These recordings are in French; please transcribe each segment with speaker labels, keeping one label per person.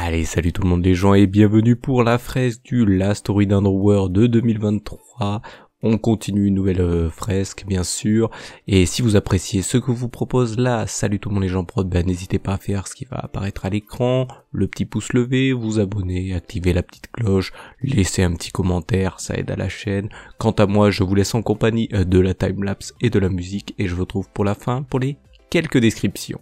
Speaker 1: Allez, salut tout le monde les gens et bienvenue pour la fresque du Last Story d'Underworld de 2023. On continue une nouvelle fresque bien sûr, et si vous appréciez ce que vous propose là, salut tout le monde les gens prod, n'hésitez pas à faire ce qui va apparaître à l'écran, le petit pouce levé, vous abonner, activer la petite cloche, laisser un petit commentaire, ça aide à la chaîne. Quant à moi, je vous laisse en compagnie de la timelapse et de la musique, et je vous retrouve pour la fin pour les quelques descriptions.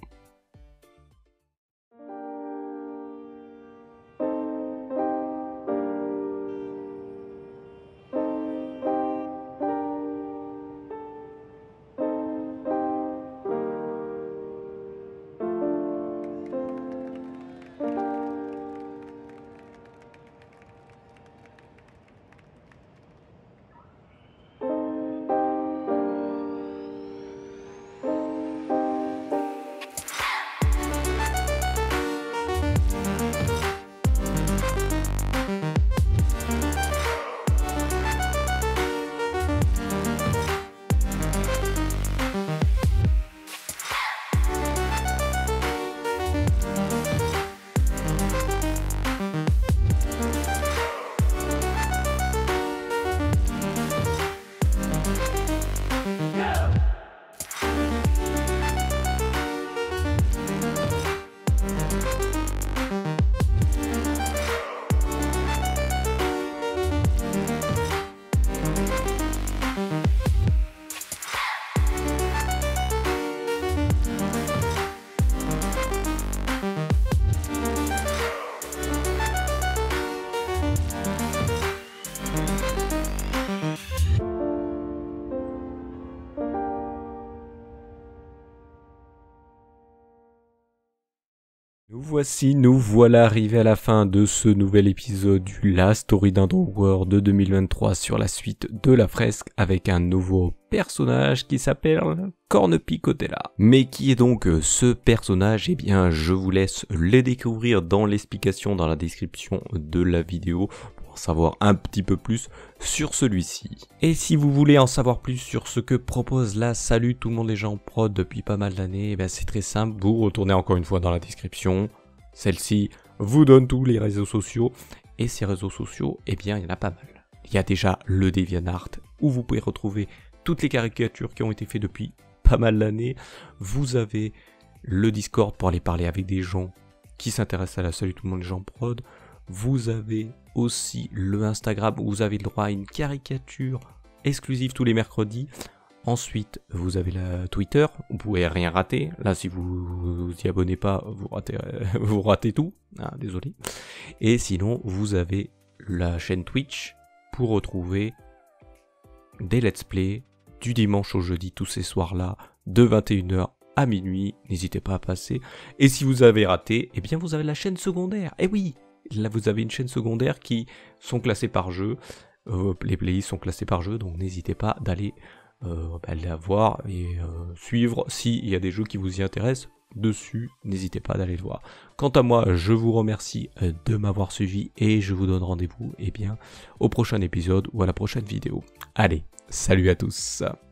Speaker 1: Nous voilà arrivés à la fin de ce nouvel épisode du Last Story d'Underworld de 2023 sur la suite de la fresque avec un nouveau personnage qui s'appelle Cornepicotella. Mais qui est donc ce personnage? Eh bien, je vous laisse le découvrir dans l'explication dans la description de la vidéo pour en savoir un petit peu plus sur celui-ci. Et si vous voulez en savoir plus sur ce que propose la Salut tout le monde les gens prod depuis pas mal d'années, eh c'est très simple, vous retournez encore une fois dans la description. Celle-ci vous donne tous les réseaux sociaux, et ces réseaux sociaux, eh bien il y en a pas mal. Il y a déjà le DeviantArt, où vous pouvez retrouver toutes les caricatures qui ont été faites depuis pas mal d'années. Vous avez le Discord pour aller parler avec des gens qui s'intéressent à la Salut tout le monde les gens prod. Vous avez aussi le Instagram, où vous avez le droit à une caricature exclusive tous les mercredis. Ensuite, vous avez la Twitter, vous pouvez rien rater. Là, si vous y abonnez pas, vous ratez tout. Ah, désolé. Et sinon, vous avez la chaîne Twitch pour retrouver des let's play du dimanche au jeudi, tous ces soirs-là, de 21h à minuit. N'hésitez pas à passer. Et si vous avez raté, eh bien, vous avez la chaîne secondaire. Eh oui, là, vous avez une chaîne secondaire qui sont classées par jeu. Les playlists sont classées par jeu, donc n'hésitez pas d'aller la voir et suivre s'il y a des jeux qui vous y intéressent dessus, n'hésitez pas d'aller le voir. Quant à moi, je vous remercie de m'avoir suivi et je vous donne rendez-vous au prochain épisode ou à la prochaine vidéo. Allez, salut à tous.